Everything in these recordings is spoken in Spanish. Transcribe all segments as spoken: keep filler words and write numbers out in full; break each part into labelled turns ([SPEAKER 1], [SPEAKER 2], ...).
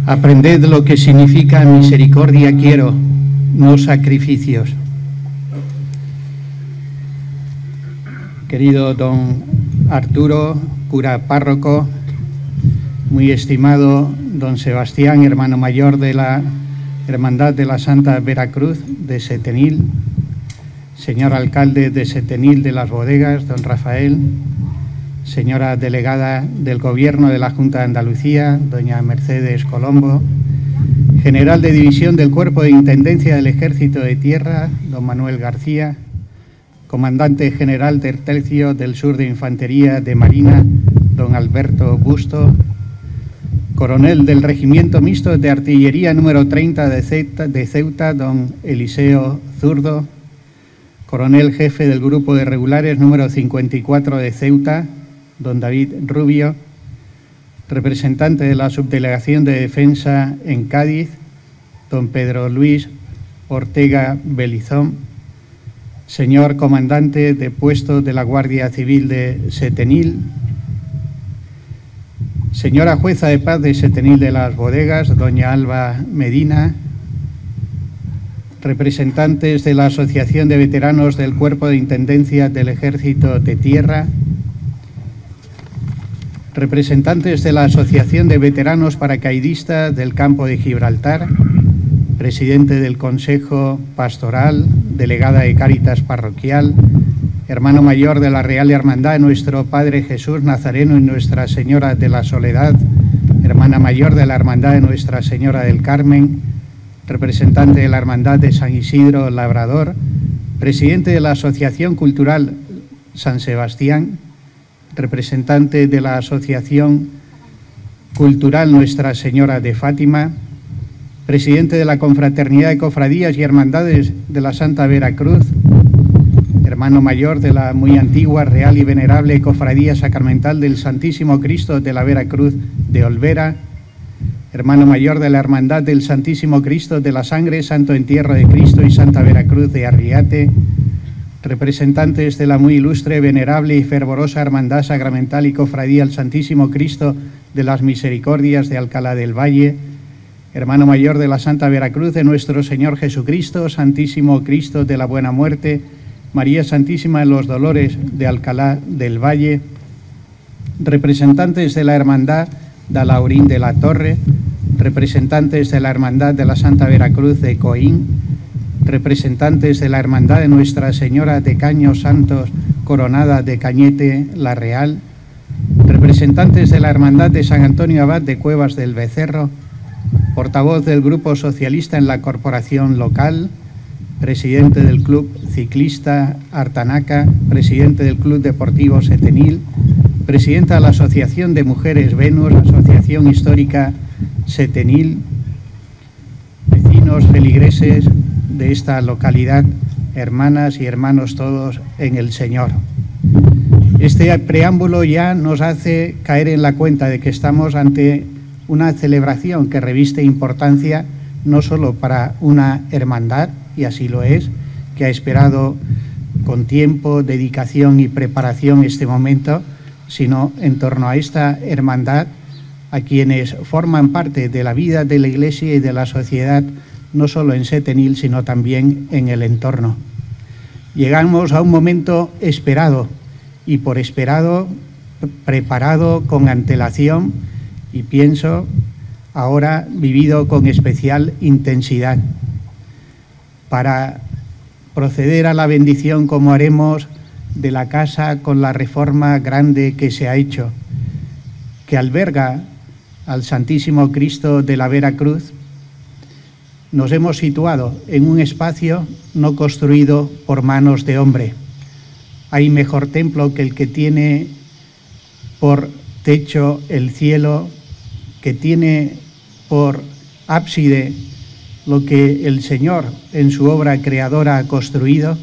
[SPEAKER 1] Aprended lo que significa misericordia quiero, no sacrificios. Querido don Arturo, cura párroco, muy estimado don Sebastián, hermano mayor de la Hermandad de la Santa Veracruz de Setenil, señor alcalde de Setenil de las Bodegas, don Rafael, señora delegada del Gobierno de la Junta de Andalucía, doña Mercedes Colombo, general de división del Cuerpo de Intendencia del Ejército de Tierra, don Manuel García, comandante general del Tercio del Sur de Infantería de Marina, don Alberto Busto, coronel del Regimiento Mixto de Artillería número treinta de Ceuta, de Ceuta, don Eliseo Zurdo, coronel jefe del Grupo de Regulares número cincuenta y cuatro de Ceuta, don David Rubio, representante de la Subdelegación de Defensa en Cádiz, don Pedro Luis Ortega Belizón, señor comandante de puesto de la Guardia Civil de Setenil, señora jueza de paz de Setenil de las Bodegas, doña Alba Medina, representantes de la Asociación de Veteranos del Cuerpo de Intendencia del Ejército de Tierra, representantes de la Asociación de Veteranos Paracaidistas del Campo de Gibraltar, presidente del Consejo Pastoral, delegada de Cáritas Parroquial, hermano mayor de la Real Hermandad de Nuestro Padre Jesús Nazareno y Nuestra Señora de la Soledad, hermana mayor de la Hermandad de Nuestra Señora del Carmen, representante de la Hermandad de San Isidro Labrador, presidente de la Asociación Cultural San Sebastián, representante de la Asociación Cultural Nuestra Señora de Fátima, presidente de la Confraternidad de Cofradías y Hermandades de la Santa Veracruz, hermano mayor de la muy antigua, real y venerable Cofradía Sacramental del Santísimo Cristo de la Veracruz de Olvera, hermano mayor de la Hermandad del Santísimo Cristo de la Sangre, Santo Entierro de Cristo y Santa Veracruz de Arriate, representantes de la muy ilustre, venerable y fervorosa Hermandad Sacramental y Cofradía al Santísimo Cristo de las Misericordias de Alcalá del Valle, hermano mayor de la Santa Veracruz de nuestro Señor Jesucristo, Santísimo Cristo de la Buena Muerte, María Santísima de los Dolores de Alcalá del Valle, representantes de la Hermandad de Laurín de la Torre, representantes de la Hermandad de la Santa Veracruz de Coín, representantes de la Hermandad de Nuestra Señora de Caños Santos Coronada de Cañete la Real, representantes de la Hermandad de San Antonio Abad de Cuevas del Becerro, portavoz del Grupo Socialista en la Corporación Local, presidente del Club Ciclista Artanaca, presidente del Club Deportivo Setenil, presidenta de la Asociación de Mujeres Venus, Asociación Histórica Setenil, vecinos feligreses de esta localidad, hermanas y hermanos todos en el Señor. Este preámbulo ya nos hace caer en la cuenta de que estamos ante una celebración que reviste importancia no solo para una hermandad, y así lo es, que ha esperado con tiempo, dedicación y preparación este momento, sino en torno a esta hermandad, a quienes forman parte de la vida de la Iglesia y de la sociedad, no solo en Setenil, sino también en el entorno. Llegamos a un momento esperado, y por esperado, preparado con antelación, y pienso ahora vivido con especial intensidad, para proceder a la bendición como haremos de la casa con la reforma grande que se ha hecho, que alberga al Santísimo Cristo de la Veracruz. Nos hemos situado en un espacio no construido por manos de hombre. Hay mejor templo que el que tiene por techo el cielo, que tiene por ábside lo que el Señor en su obra creadora ha construido.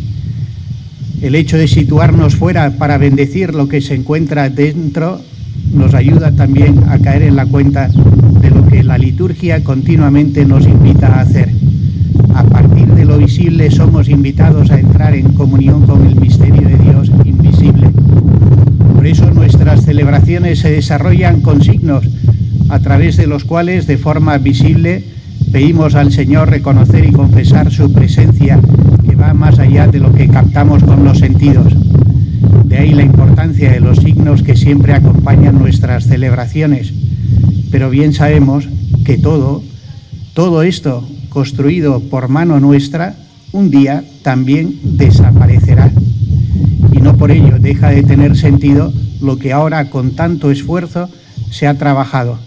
[SPEAKER 1] El hecho de situarnos fuera para bendecir lo que se encuentra dentro nos ayuda también a caer en la cuenta de lo que la liturgia continuamente nos invita a hacer. A partir de lo visible somos invitados a entrar en comunión con el misterio de Dios invisible. Por eso nuestras celebraciones se desarrollan con signos a través de los cuales de forma visible pedimos al Señor reconocer y confesar su presencia, que va más allá de lo que captamos con los sentidos. De ahí la importancia de los signos que siempre acompañan nuestras celebraciones. Pero bien sabemos que todo, todo esto construido por mano nuestra, un día también desaparecerá. Y no por ello deja de tener sentido lo que ahora con tanto esfuerzo se ha trabajado.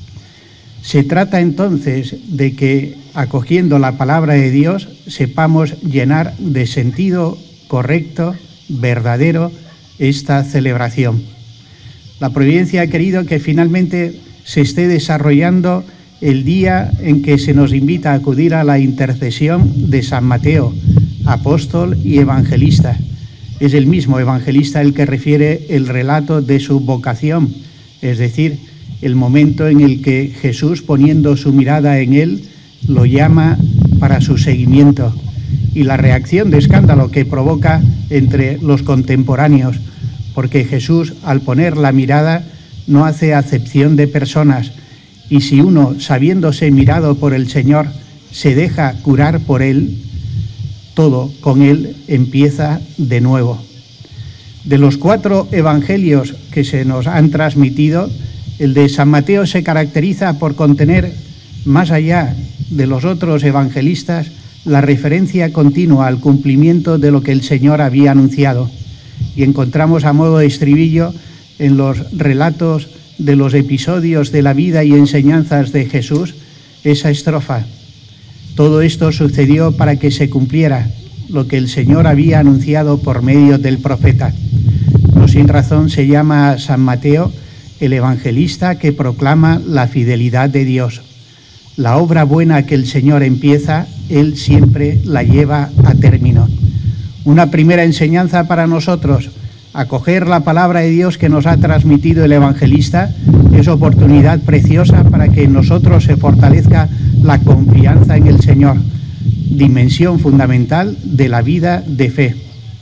[SPEAKER 1] Se trata entonces de que, acogiendo la palabra de Dios, sepamos llenar de sentido correcto, verdadero, esta celebración. La providencia ha querido que finalmente se esté desarrollando el día en que se nos invita a acudir a la intercesión de San Mateo, apóstol y evangelista. Es el mismo evangelista el que refiere el relato de su vocación, es decir, el momento en el que Jesús, poniendo su mirada en él, lo llama para su seguimiento, y la reacción de escándalo que provoca entre los contemporáneos, porque Jesús, al poner la mirada, no hace acepción de personas, y si uno, sabiéndose mirado por el Señor, se deja curar por él, todo con él empieza de nuevo. De los cuatro evangelios que se nos han transmitido, el de San Mateo se caracteriza por contener, más allá de los otros evangelistas, la referencia continua al cumplimiento de lo que el Señor había anunciado. Y encontramos a modo de estribillo en los relatos de los episodios de la vida y enseñanzas de Jesús esa estrofa: todo esto sucedió para que se cumpliera lo que el Señor había anunciado por medio del profeta. No sin razón se llama a San Mateo el evangelista que proclama la fidelidad de Dios. La obra buena que el Señor empieza, Él siempre la lleva a término. Una primera enseñanza para nosotros: acoger la palabra de Dios que nos ha transmitido el evangelista es oportunidad preciosa para que en nosotros se fortalezca la confianza en el Señor, dimensión fundamental de la vida de fe.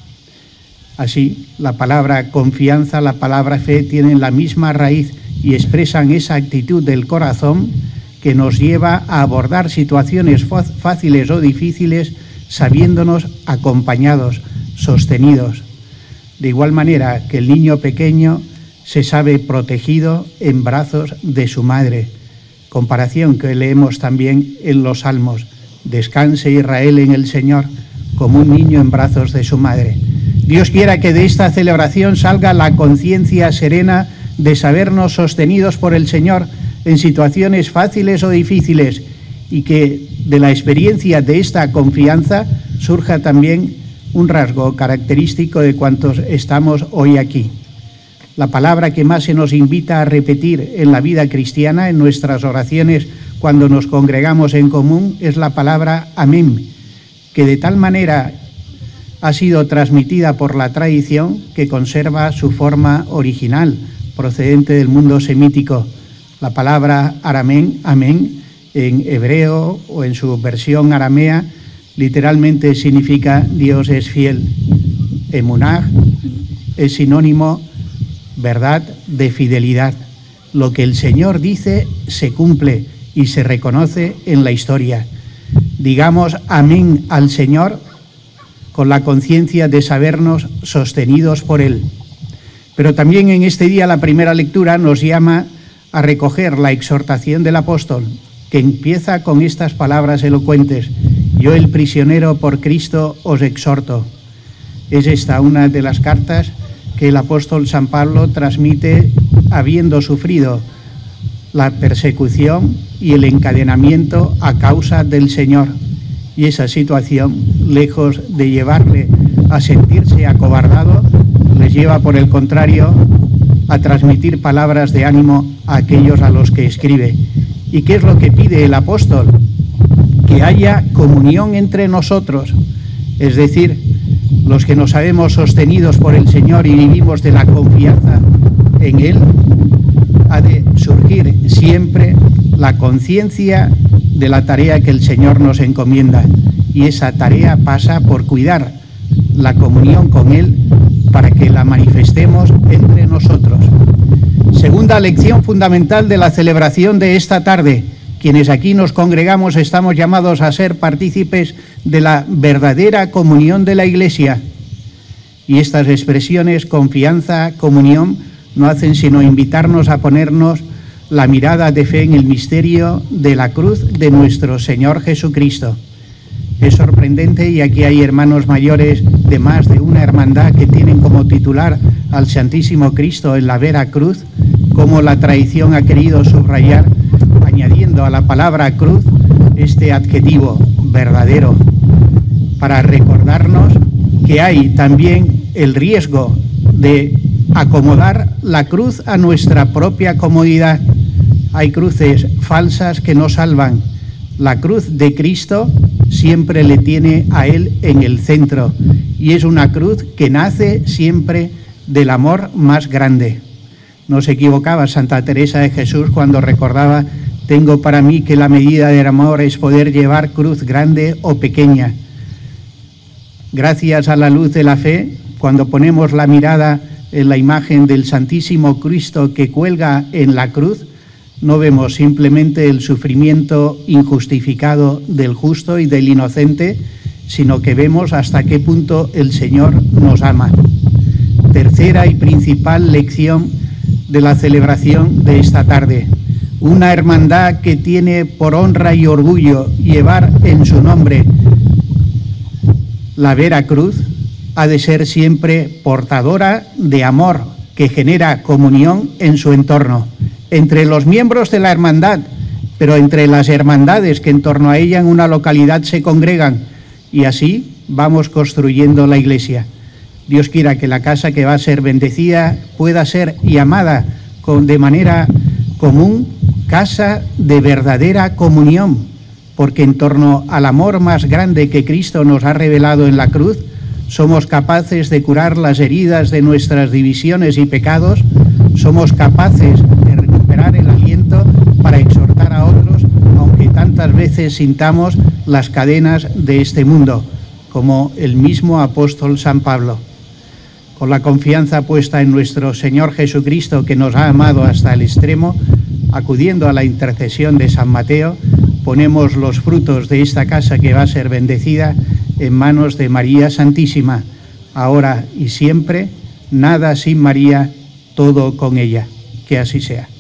[SPEAKER 1] Así, la palabra confianza, la palabra fe tienen la misma raíz y expresan esa actitud del corazón que nos lleva a abordar situaciones fáciles o difíciles sabiéndonos acompañados, sostenidos. De igual manera que el niño pequeño se sabe protegido en brazos de su madre, comparación que leemos también en los Salmos: descanse Israel en el Señor, como un niño en brazos de su madre. Dios quiera que de esta celebración salga la conciencia serena de sabernos sostenidos por el Señor en situaciones fáciles o difíciles, y que de la experiencia de esta confianza surja también un rasgo característico de cuantos estamos hoy aquí. La palabra que más se nos invita a repetir en la vida cristiana, en nuestras oraciones cuando nos congregamos en común, es la palabra amén, que de tal manera ha sido transmitida por la tradición que conserva su forma original, procedente del mundo semítico. La palabra aramén, amén, en hebreo o en su versión aramea, literalmente significa Dios es fiel. Emunah es sinónimo, verdad, de fidelidad. Lo que el Señor dice se cumple y se reconoce en la historia. Digamos amén al Señor con la conciencia de sabernos sostenidos por Él. Pero también en este día la primera lectura nos llama a recoger la exhortación del apóstol, que empieza con estas palabras elocuentes: yo, el prisionero por Cristo, os exhorto. Es esta una de las cartas que el apóstol San Pablo transmite habiendo sufrido la persecución y el encadenamiento a causa del Señor. Y esa situación, lejos de llevarle a sentirse acobardado, les lleva por el contrario a transmitir palabras de ánimo a aquellos a los que escribe. ¿Y qué es lo que pide el apóstol? Que haya comunión entre nosotros, es decir, los que nos sabemos sostenidos por el Señor y vivimos de la confianza en Él, ha de surgir siempre la conciencia de la tarea que el Señor nos encomienda, y esa tarea pasa por cuidar la comunión con Él para que la manifestemos entre nosotros. Segunda lección fundamental de la celebración de esta tarde. Quienes aquí nos congregamos estamos llamados a ser partícipes de la verdadera comunión de la Iglesia. Y estas expresiones, confianza, comunión, no hacen sino invitarnos a ponernos la mirada de fe en el misterio de la cruz de nuestro Señor Jesucristo. Es sorprendente, y aquí hay hermanos mayores de más de una hermandad que tienen como titular al Santísimo Cristo en la vera cruz, como la tradición ha querido subrayar, añadiendo a la palabra cruz este adjetivo verdadero, para recordarnos que hay también el riesgo de acomodar la cruz a nuestra propia comodidad. Hay cruces falsas que no salvan. La cruz de Cristo siempre le tiene a Él en el centro, y es una cruz que nace siempre del amor más grande. No se equivocaba Santa Teresa de Jesús cuando recordaba: tengo para mí que la medida del amor es poder llevar cruz grande o pequeña. Gracias a la luz de la fe, cuando ponemos la mirada en la imagen del Santísimo Cristo que cuelga en la cruz, no vemos simplemente el sufrimiento injustificado del justo y del inocente, sino que vemos hasta qué punto el Señor nos ama. Tercera y principal lección de la celebración de esta tarde. Una hermandad que tiene por honra y orgullo llevar en su nombre la vera cruz, ha de ser siempre portadora de amor que genera comunión en su entorno, entre los miembros de la hermandad, pero entre las hermandades que en torno a ella en una localidad se congregan, y así vamos construyendo la Iglesia. Dios quiera que la casa que va a ser bendecida pueda ser llamada con, de manera común, casa de verdadera comunión, porque en torno al amor más grande que Cristo nos ha revelado en la cruz, somos capaces de curar las heridas de nuestras divisiones y pecados, somos capaces de recuperar el aliento para exhortar a otros, aunque tantas veces sintamos las cadenas de este mundo, como el mismo apóstol San Pablo. Con la confianza puesta en nuestro Señor Jesucristo, que nos ha amado hasta el extremo, acudiendo a la intercesión de San Mateo, ponemos los frutos de esta casa que va a ser bendecida en manos de María Santísima, ahora y siempre. Nada sin María, todo con ella. Que así sea.